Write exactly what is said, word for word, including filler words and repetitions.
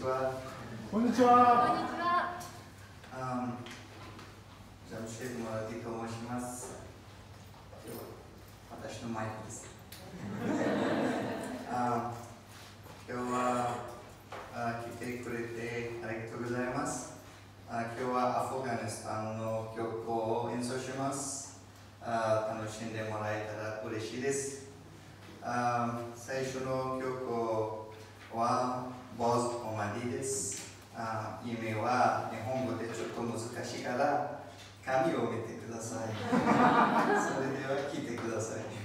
ちは。 こんにちは。 こんにちは。 あジャムシェフモラティと申します。今日私のマイクです。あ今日はあ来てくれてありがとうございます。あ今日はアフガニスタンの曲を演奏します。あ楽しんでもらえたら嬉しいです。あ最初の曲はボズ・オマディです。あ意味は日本語でちょっと難しいから紙を見てください。それでは聞いてください。